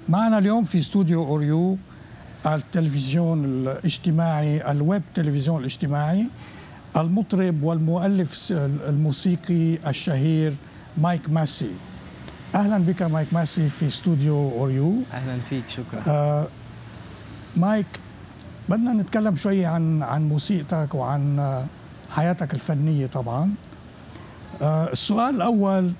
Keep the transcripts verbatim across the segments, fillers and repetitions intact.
معنا اليوم في استوديو أوريو التلفزيون الاجتماعي، الويب تلفزيون الاجتماعي، المطرب والمؤلف الموسيقي الشهير مايك ماسي. أهلا بك مايك ماسي في استوديو أوريو. أهلا فيك، شكرا. آه مايك، بدنا نتكلم شوي عن عن موسيقتك وعن حياتك الفنية طبعا. آه السؤال الأول،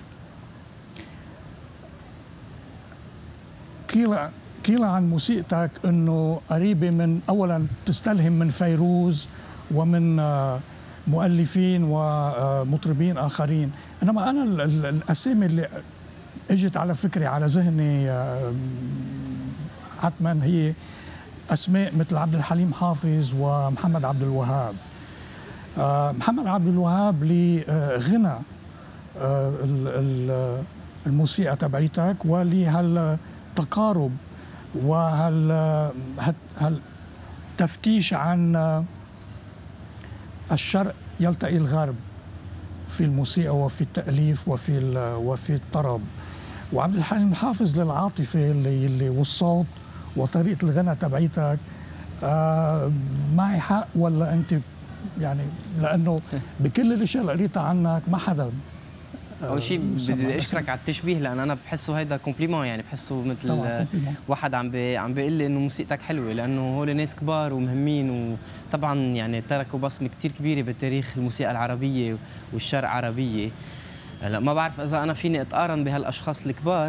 قيل قيل عن موسيقتك انه قريبه من، اولا تستلهم من فيروز ومن مؤلفين ومطربين اخرين، انما انا الاسامي اللي اجت على فكري على ذهني حتما هي اسماء مثل عبد الحليم حافظ ومحمد عبد الوهاب. محمد عبد الوهاب لغنى الموسيقى تبعيتك ولهال تقارب وهل هل تفتيش عن الشرق يلتقي الغرب في الموسيقى وفي التأليف وفي وفي الطرب. وعبد الحليم حافظ للعاطفة اللي, اللي والصوت وطريقة الغنى تبعيتك. آه معي حق ولا أنت يعني؟ لأنه بكل الأشياء اللي قريتها عنك ما حدا. اول شيء بدي اشكرك على التشبيه، لان انا بحسه هيدا كومبليمون، يعني بحسه مثل واحد عم بي عم بيقول لي انه موسيقتك حلوه، لانه هول ناس كبار ومهمين، وطبعا يعني تركوا بصمه كثير كبيره بتاريخ الموسيقى العربيه والشرق عربيه. هلا ما بعرف اذا انا فيني اتقارن بهالاشخاص الكبار،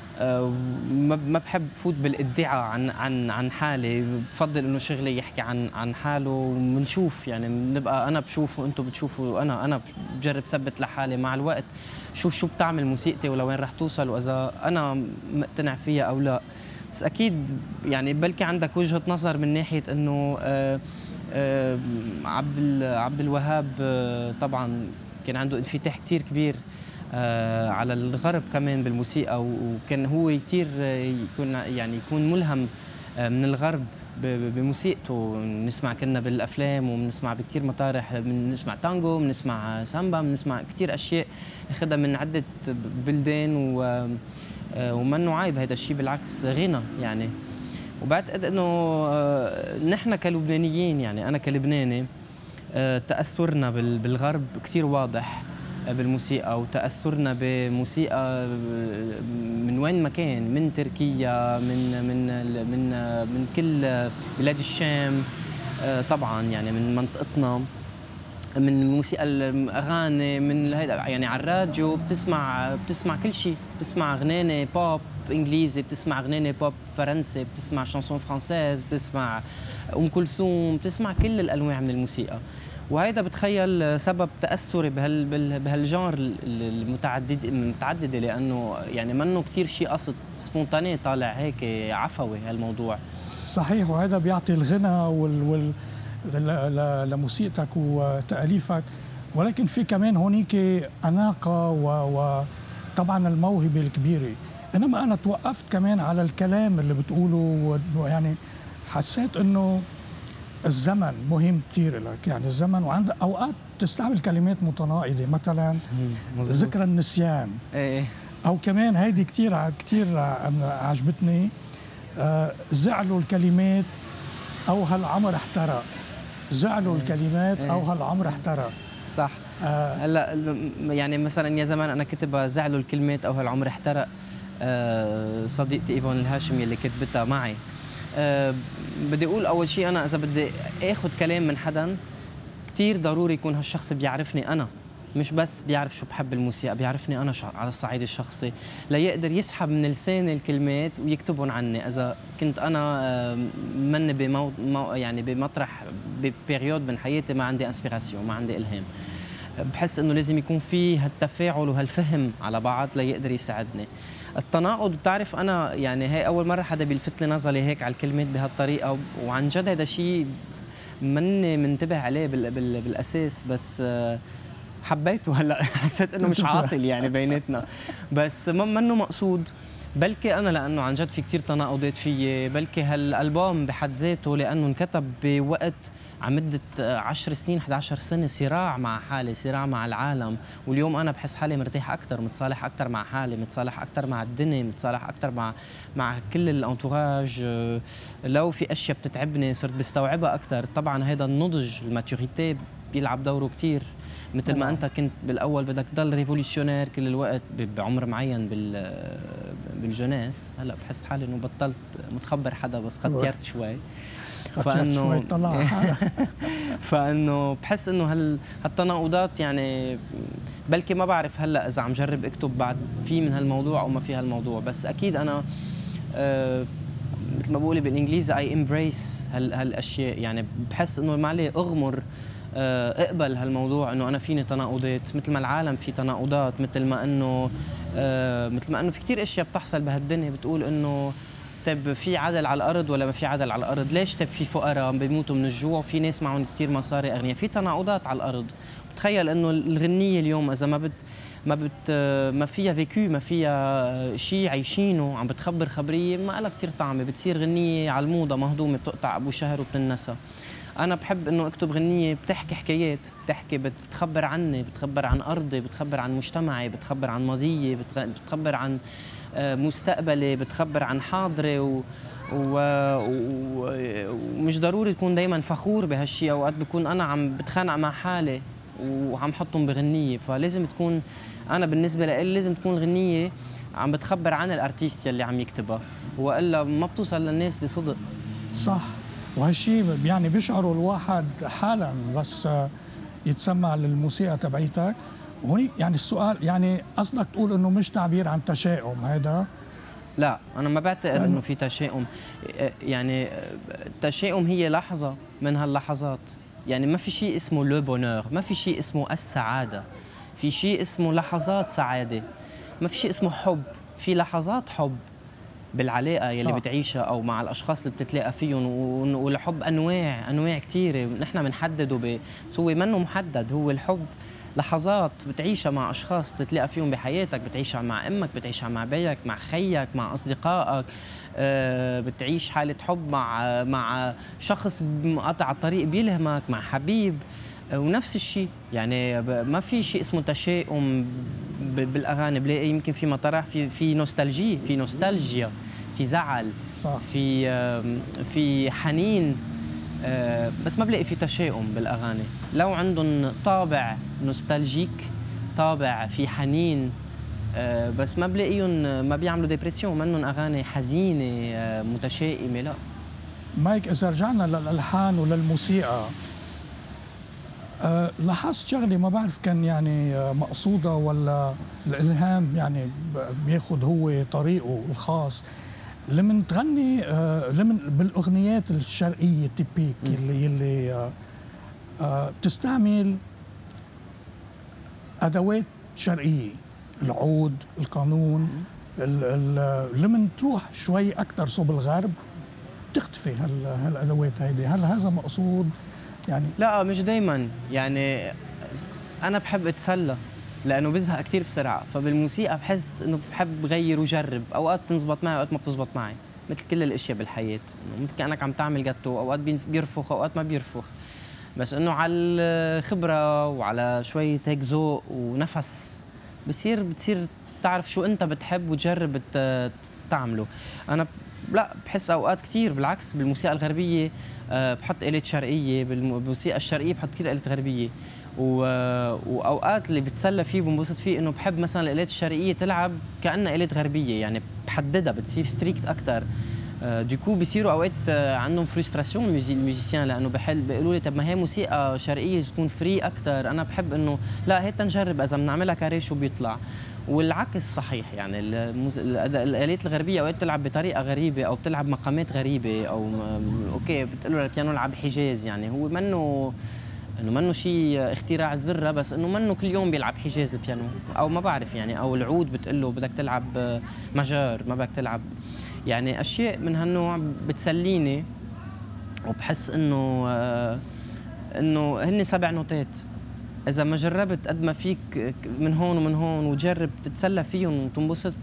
ما بحب فوت بالادعاء عن عن عن حالي، بفضل انه شغلي يحكي عن عن حاله وبنشوف، يعني بنبقى انا بشوف وانتم بتشوفوا، انا انا بجرب ثبت لحالي مع الوقت شوف شو بتعمل موسيقتي ولوين رح توصل، واذا انا مقتنع فيها او لا. بس اكيد يعني بلكي عندك وجهة نظر من ناحية انه آآ آآ عبد عبد الوهاب طبعا كان عنده انفتاح كثير كبير آه على الغرب كمان بالموسيقى، وكان هو كثير يكون يعني يكون ملهم آه من الغرب بموسيقته. بنسمع كنا بالافلام وبنسمع بكثير مطارح، بنسمع تانجو، بنسمع سامبا، بنسمع كثير اشياء اخذها من عده بلدان، و آه ومنه عيب هذا الشيء، بالعكس غنى يعني. وبعتقد انه آه نحن كلبنانيين، يعني انا كلبناني آه تاثرنا بالغرب كثير واضح بالموسيقى، وتأثرنا بموسيقى من وين ما كان، من تركيا، من من من من كل بلاد الشام طبعا، يعني من منطقتنا، من الموسيقى الاغاني، من هيدا يعني على الراديو بتسمع بتسمع كل شيء، بتسمع اغاني بوب انجليزي، بتسمع اغاني بوب فرنسي، بتسمع شانسون فرانسيز، بتسمع ام كلثوم، بتسمع كل الانواع من الموسيقى. وهيدا بتخيل سبب تاثري بهال بهالجانر المتعدد المتعدده، لانه يعني منه كثير شيء قصد سبونتاني طالع هيك عفوي هالموضوع. صحيح، وهذا بيعطي الغنى وال, وال... لموسيقتك وتاليفك، ولكن في كمان هونيك اناقه وطبعا الموهبه الكبيره. انما انا توقفت كمان على الكلام اللي بتقوله، يعني حسيت انه الزمن مهم كثير لك، يعني الزمن، وعندك اوقات تستعمل كلمات متناقضه، مثلا ذكرى النسيان، او كمان هيدي كثير كثير عجبتني، آه زعلوا الكلمات او هالعمر احترق، زعلوا الكلمات او هالعمر احترق. صح. هلا آه يعني مثلا يا زمان انا كتبها زعلوا الكلمات او هالعمر احترق، آه صديقتي ايفون الهاشمي اللي كتبتها معي. أه بدي اقول اول شيء، انا اذا بدي اخذ كلام من حدا كثير ضروري يكون هالشخص بيعرفني انا، مش بس بيعرف شو بحب الموسيقى، بيعرفني انا على الصعيد الشخصي، ليقدر يسحب من لساني الكلمات ويكتبهم عني. اذا كنت انا مني بمو يعني بمطرح ببيريود من حياتي ما عندي انسبيراسيون، ما عندي الهام، بحس انه لازم يكون في هالتفاعل وهالفهم على بعض ليقدر يساعدني. التناقض، بتعرف انا يعني هي اول مره حدا بيلفت لي نظري هيك على الكلمات بهالطريقه، وعن جد هذا شيء ماني منتبه عليه بال بال بالاساس، بس حبيته. هلا حسيت انه مش عاطل يعني بيناتنا، بس منه مقصود. بلكي انا لانه عن جد في كثير تناقضات فيي، بلكي هالالبوم بحد ذاته لانه انكتب بوقت على مدة عشر سنين إحدى عشرة سنة صراع مع حالي، صراع مع العالم، واليوم أنا بحس حالي مرتاح أكثر، متصالح أكثر مع حالي، متصالح أكثر مع الدنيا، متصالح أكثر مع مع كل الانتوراج. لو في أشياء بتتعبني صرت بستوعبها أكثر. طبعا هذا النضج، الماتوريتي بيلعب دوره كثير. مثل ما أنت كنت بالأول بدك تضل ريفوليوشنير كل الوقت بعمر معين بال بالجناس، هلا بحس حالي إنه بطلت متخبر حدا بس ختيرت شوي. فانه فانه بحس انه هال هالتناقضات يعني بلكي ما بعرف هلا اذا عم جرب اكتب بعد في من هالموضوع او ما في هالموضوع، بس اكيد انا أه مثل ما بقولي بالانجليزي اي امبريس هال هالاشياء، يعني بحس انه ما عليه اغمر، أه اقبل هالموضوع انه انا فيني تناقضات مثل ما العالم في تناقضات، مثل ما انه أه مثل ما انه في كثير اشياء بتحصل بهالدنيا بتقول انه طيب في عدل على الارض ولا ما في عدل على الارض؟ ليش طيب في فقراء بيموتوا من الجوع وفي ناس معهم كثير مصاري اغنياء؟ في تناقضات على الارض. بتخيل انه الغنيه اليوم اذا ما بت ما بت ما فيها فيكو، ما فيها شيء عايشينه، عم بتخبر خبريه ما لها كثير طعمه، بتصير غنيه على الموضه مهضومه بتقطع ابو شهر وبتنسى. انا بحب انه اكتب غنيه بتحكي حكايات، بتحكي بتخبر عني، بتخبر عن ارضي، بتخبر عن مجتمعي، بتخبر عن ماضيي، بتخبر عن مستقبلي، بتخبر عن حاضري، و... و... ومش ضروري تكون دايما فخور بهالشيء، اوقات بكون انا عم بتخانق مع حالي وعم حطهم بغنيه، فلازم تكون انا بالنسبه لي لازم تكون الغنيه عم بتخبر عن الارتيست اللي عم يكتبها، والا ما بتوصل للناس بصدق. صح، وهالشيء يعني بيشعره الواحد حالا بس يتسمع للموسيقى تبعيتك. هوني يعني السؤال، يعني قصدك تقول انه مش تعبير عن تشاؤم هذا؟ لا انا ما بعتقد انه في تشاؤم، يعني التشاؤم هي لحظه من هاللحظات، يعني ما في شيء اسمه لو بونور، ما في شيء اسمه السعاده، في شيء اسمه لحظات سعاده، ما في شيء اسمه حب، في لحظات حب بالعلاقه يلي صح. بتعيشها او مع الاشخاص اللي بتتلاقى فيهم، والحب انواع انواع كثيره نحن بنحدده، بس هو منه محدد، هو الحب لحظات بتعيشها مع اشخاص بتتلاقى فيهم بحياتك، بتعيشها مع امك، بتعيشها مع بيك، مع خيك، مع اصدقائك، أه بتعيش حاله حب مع مع شخص مقاطع الطريق بيلهمك، مع حبيب، أه ونفس الشيء يعني ما في شيء اسمه تشاؤم بالاغاني. بلاقي يمكن في مطرح في في نوستالجي، في نوستالجيا، في زعل، في أه في حنين، أه بس ما بلاقي في تشاؤم بالاغاني. لو عندهم طابع نوستالجيك، طابع في حنين، أه بس ما بلاقيهم ما بيعملوا ديبرسيون، منهم اغاني حزينه أه متشائمه. لا مايك، اذا رجعنا للالحان وللموسيقى، أه لاحظت شغله ما بعرف كان يعني مقصوده ولا الالهام يعني بياخذ هو طريقه الخاص لمن تغني، آه لمن بالاغنيات الشرقيه التيبيك اللي اللي آه آه بتستعمل ادوات شرقيه، العود، القانون، لمن تروح شوي اكثر صوب الغرب تختفي هالادوات هيدي. هل هذا مقصود يعني؟ لا مش دائما، يعني انا بحب اتسلى لانه بزهق كثير بسرعه، فبالموسيقى بحس انه بحب غير وجرب، اوقات بتنزبط معي اوقات ما بتزبط معي، مثل كل الاشياء بالحياه، مثل كانك عم تعمل جاتو، اوقات بيرفخ اوقات ما بيرفخ، بس انه على الخبره وعلى شويه هيك ذوق ونفس بصير بتصير تعرف شو انت بتحب وتجرب تعمله. انا لا بحس اوقات كثير بالعكس بالموسيقى الغربيه بحط آلات شرقيه، بالموسيقى الشرقيه بحط كثير آلات غربيه، واوقات اللي بتسلى فيه وبنبسط فيه انه بحب مثلا الآلات الشرقيه تلعب كانها آلات غربيه، يعني بحددها بتصير ستريكت اكثر. ديكو بيصيروا اوقات عندهم فرستراسيون الميوزيسيان، لانه بحل بيقولوا لي طب ما هي موسيقى شرقيه بتكون فري اكثر، انا بحب انه لا هيك تنجرب اذا بنعملها كاريه شو بيطلع، والعكس صحيح، يعني الآلات الغربيه اوقات بتلعب بطريقه غريبه او بتلعب مقامات غريبه، او اوكي بتقول له البيانو لعب حجاز، يعني هو منه انه منه شيء اختراع الذره، بس انه منه كل يوم بيلعب حجاز البيانو، او ما بعرف يعني، او العود بتقول له بدك تلعب ماجور ما بدك تلعب، يعني اشياء من هالنوع بتسليني، وبحس انه آه انه هن سبع نوتات، اذا ما جربت قد ما فيك من هون ومن هون وتجرب تتسلى فيهم وتنبسط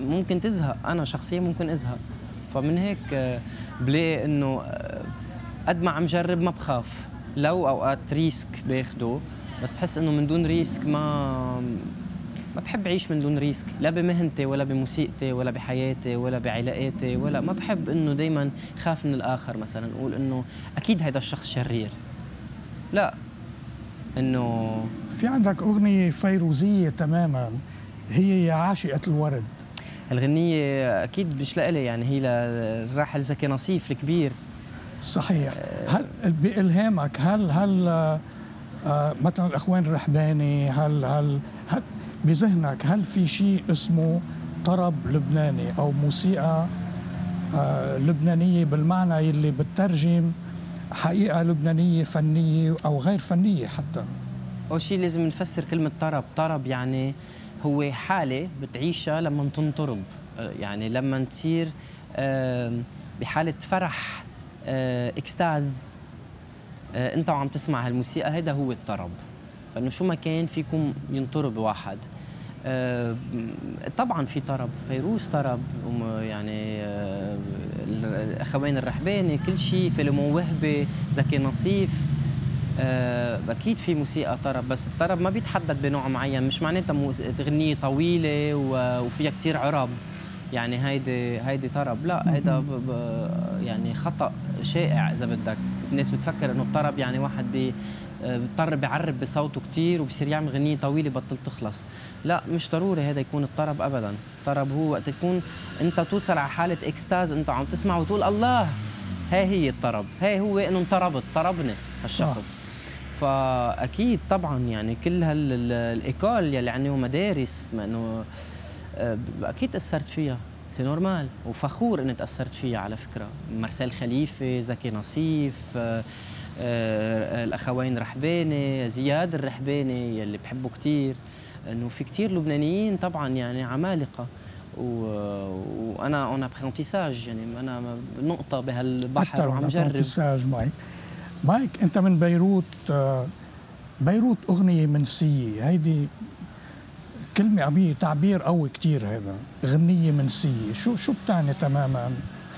ممكن تزهق، انا شخصيا ممكن ازهق. فمن هيك بلاقي انه قد ما عم جرب ما بخاف، لو اوقات ريسك باخده، بس بحس انه من دون ريسك ما ما بحب اعيش من دون ريسك، لا بمهنتي ولا بموسيقتي ولا بحياتي ولا بعلاقاتي، ولا ما بحب انه دائما خاف من الاخر، مثلا اقول انه اكيد هيدا الشخص شرير. لا، انه في عندك اغنيه فيروزيه تماما، هي يا عاشقة الورد. الغنيه اكيد مش لإلي، يعني هي للراحل زكي نصيف الكبير. صحيح. هل بإلهامك هل هل آه مثلا الاخوان الرحباني، هل هل هل بذهنك هل في شيء اسمه طرب لبناني او موسيقى آه لبنانيه بالمعنى اللي بتترجم حقيقه لبنانيه فنيه او غير فنيه حتى؟ اول شيء لازم نفسر كلمه طرب. طرب يعني هو حاله بتعيشها لما تنطرب، يعني لما تصير بحاله فرح، اكستاز، انت وعم تسمع هالموسيقى، هذا هو الطرب. فانه شو ما كان فيكم ينطرب واحد. طبعا في طرب، فيروز طرب، يعني الاخوين الرحباني، كل شيء، فيلم وهبه، زكي نصيف، اكيد في موسيقى طرب. بس الطرب ما بيتحدد بنوع معين، مش معناتها غنية طويله وفيها كثير عرب يعني هيدي هيدي طرب، لا، هيدا يعني خطأ شائع اذا بدك. الناس بتفكر انه الطرب يعني واحد بي بيضطر بيعرب بصوته كثير وبصير يعمل غنية طويله بطل تخلص. لا، مش ضروري هذا يكون الطرب ابدا. الطرب هو وقت تكون انت توصل على حاله اكستاز، انت عم تسمع وتقول الله، هاي هي الطرب، هاي هو انه انطربت، طربني هالشخص. فاكيد طبعا يعني كل هالايكول يلي عنده مدارس، ما انه اكيد تاثرت فيها، سي نورمال، وفخور اني تاثرت فيها على فكره. مارسيل خليفه، زكي نصيف، آآ آآ الاخوين رحباني، زياد الرحباني يلي بحبه كثير، انه في كثير لبنانيين طبعا يعني عمالقه، وانا اون ابرونتيساج، يعني انا نقطه بهالبحر وعم جرب. ابرونتيساج مايك. مايك انت من بيروت. بيروت اغنيه منسيه، هيدي كلمه عبيه، تعبير قوي كثير. هذا غنيه منسيه، شو شو بتعني تماما؟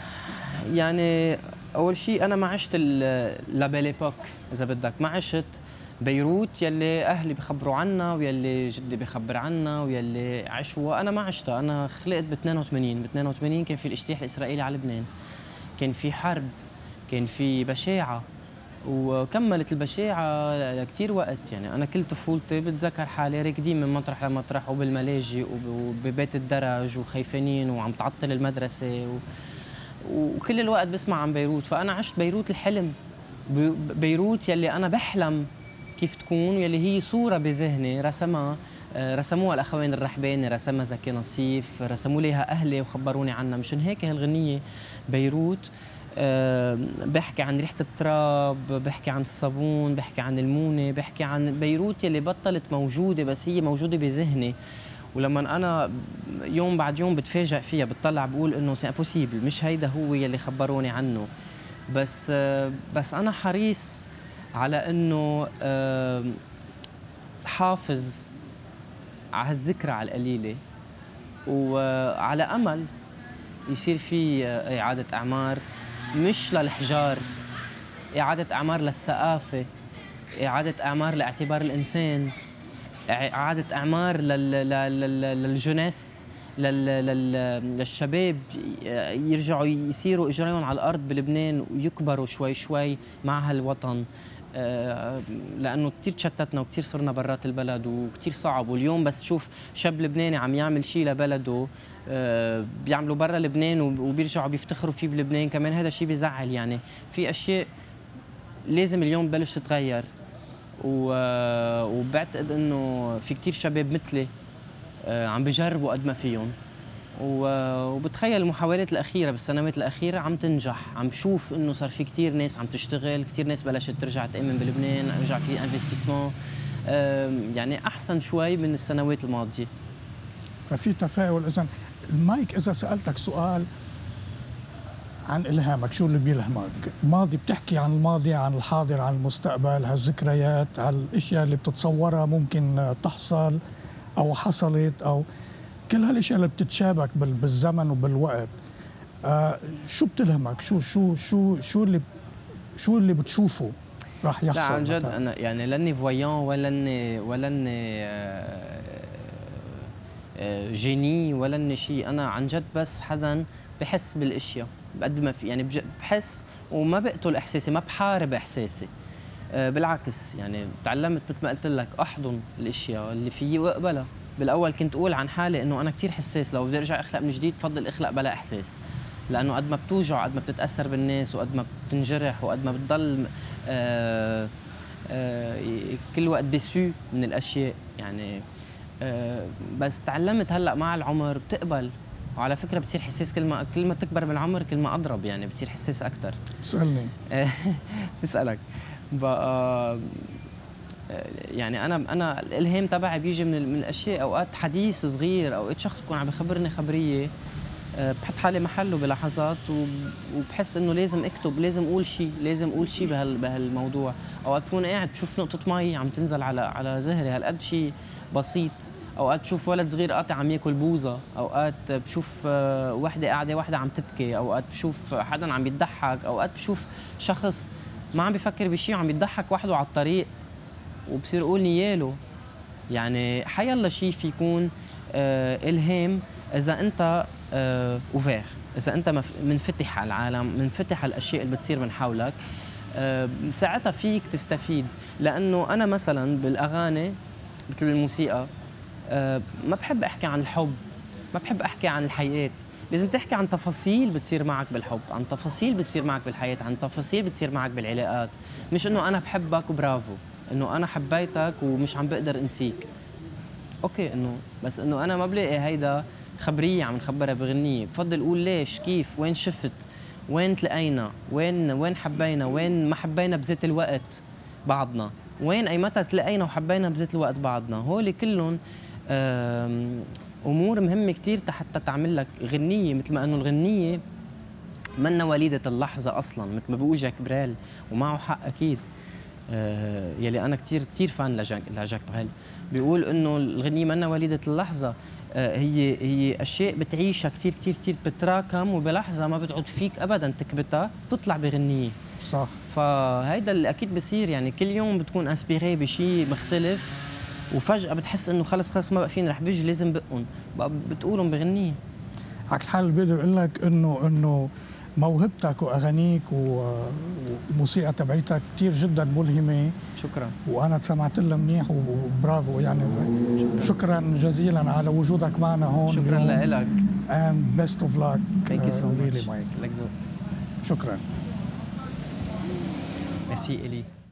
يعني اول شيء انا ما عشت لا بيل ايبوك اذا بدك، ما عشت بيروت يلي اهلي بخبروا عنها ويلي جدي بخبر عنها ويلي عاشوها، انا ما عشتها. انا خلقت ب اثنين وثمانين، ب اثنين وثمانين كان في الاجتياح الاسرائيلي على لبنان، كان في حرب، كان في بشاعه، وكملت البشاعه لكثير وقت. يعني انا كل طفولتي بتذكر حالي راكدين من مطرح لمطرح وبالملاجئ وببيت الدرج وخايفانين وعم تعطل المدرسه و... وكل الوقت بسمع عن بيروت. فانا عشت بيروت الحلم، بيروت يلي انا بحلم كيف تكون، يلي هي صوره بذهني رسمها رسموها الاخوين الرحباني، رسمها زكي نصيف، رسموا ليها اهلي وخبروني عنها. مشان هيك هالغنيه بيروت أه بحكي عن ريحه التراب، بحكي عن الصابون، بحكي عن المونه، بحكي عن بيروت يلي بطلت موجوده بس هي موجوده بذهني. ولما انا يوم بعد يوم بتفاجئ فيها، بتطلع بقول انه سي امبوسيبل، مش هيدا هو يلي خبروني عنه. بس أه بس انا حريص على انه أه حافظ على هالذكرى على القليله، وعلى امل يصير في اعاده اعمار، مش للحجار، إعادة أعمار للثقافة، إعادة أعمار لاعتبار الإنسان، إعادة أعمار للجنس، للشباب يرجعوا يصيروا إجريهم على الأرض بلبنان ويكبروا شوي شوي مع هالوطن، لأنه كثير تشتتنا وكثير صرنا برات البلد وكثير صعب. واليوم بس شوف شاب لبناني عم يعمل شيء لبلده بيعملوا برا لبنان وبيرجعوا بيفتخروا فيه بلبنان كمان، هذا الشيء بيزعل. يعني في أشياء لازم اليوم تبلش تتغير، وبعتقد إنه في كثير شباب مثلي عم بيجربوا قد ما فيهم، وبتخيل المحاولات الأخيرة بالسنوات الأخيرة عم تنجح. عم شوف إنه صار في كثير ناس عم تشتغل، كثير ناس بلشت ترجع تأمن بلبنان، رجع في انفستيسمون، يعني أحسن شوي من السنوات الماضية. ففي تفاؤل. إذن مايك، إذا سألتك سؤال عن إلهامك، شو اللي بيلهمك؟ الماضي، بتحكي عن الماضي، عن الحاضر، عن المستقبل، هالذكريات، هالاشياء اللي بتتصورها ممكن تحصل او حصلت، او كل هالاشياء اللي بتتشابك بالزمن وبالوقت، آه شو بتلهمك؟ شو شو شو شو اللي شو اللي بتشوفه راح يحصل؟ لا عن جد انا يعني لاني فويان ولا اني ولا اني جيني ولا اني شيء، انا عن جد بس حدا بحس بالاشياء بقد ما في، يعني بحس وما بقتل احساسي، ما بحارب احساسي. بالعكس يعني تعلمت مثل ما قلت لك احضن الاشياء اللي فيي واقبلها. بالاول كنت اقول عن حالي انه انا كثير حساس، لو بدي ارجع اخلق من جديد بفضل اخلق بلا احساس، لانه قد ما بتوجع قد ما بتتاثر بالناس وقد ما بتنجرح وقد ما بتضل آآ آآ كل وقت ديسو من الاشياء يعني. بس تعلمت هلا مع العمر بتقبل، وعلى فكره بتصير حساس كل ما كل ما تكبر بالعمر كل ما اضرب، يعني بتصير حساس اكثر. اسالني. بسالك بقى يعني انا انا الالهام تبعي بيجي من من الاشياء، اوقات حديث صغير، اوقات شخص بكون عم بخبرني خبريه بحط حالي محله بلحظات وبحس انه لازم اكتب، لازم اقول شيء، لازم اقول شيء بهال بهالموضوع. اوقات بكون قاعد بشوف نقطه مي عم تنزل على على ظهري، هالقد شيء بسيط. اوقات بشوف ولد صغير قاطع عم ياكل بوظه، اوقات بشوف وحده قاعده وحده عم تبكي، اوقات بشوف حدا عم يضحك، اوقات بشوف شخص ما عم بيفكر بشيء وعم يضحك وحده على الطريق وبصير اقول نياله. يعني حيالله شيء في يكون آه الهام اذا انت آه اوفير، اذا انت منفتح على العالم، منفتح على الاشياء اللي بتصير من حولك، آه ساعتها فيك تستفيد. لانه انا مثلا بالاغاني مثل الموسيقى آه ما بحب احكي عن الحب، ما بحب احكي عن الحياه، لازم تحكي عن تفاصيل بتصير معك بالحب، عن تفاصيل بتصير معك بالحياه، عن تفاصيل بتصير معك بالعلاقات. مش انه انا بحبك وبرافو، انه انا حبيتك ومش عم بقدر انسيك. اوكي انه بس انه انا ما بلاقي هيدا خبريه عم نخبرها بغنيه، بفضل اقول ليش، كيف، وين شفت، وين تلاقينا، وين وين حبينا، وين ما حبينا بذات الوقت بعضنا، وين اي متى تلاقينا وحبينا بذات الوقت بعضنا. هول كلهم امور مهمه كثير حتى تعمل لك غنيه، مثل ما انه الغنيه منا وليده اللحظه اصلا، مثل ما بيقول جاك بريل، ومعه حق اكيد. آه يلي انا كثير كثير فان لجاك لجاك بريل، بيقول انه الغنيه منا وليده اللحظه، آه هي هي اشياء بتعيشها كثير كثير كثير بتتراكم وبلحظه ما بتعود فيك ابدا تكبتها تطلع بغنيه. صح. فهيدا اللي اكيد بصير، يعني كل يوم بتكون انسبيري بشيء مختلف وفجاه بتحس انه خلص خلص ما بقى فيني رح بيجي لازم بقهم بقى بتقولهم بغنيه. على الحال بقدر اقول لك انه انه موهبتك واغانيك والموسيقى تبعيتك كثير جدا ملهمه. شكرا. وانا سمعت لها منيح وبرافو يعني. شكرا, شكرا جزيلا على وجودك معنا هون. شكرا لك. and best of luck. Thank you so uh, really much. Mike. لك ذوق. شكرا. ميرسي إلي.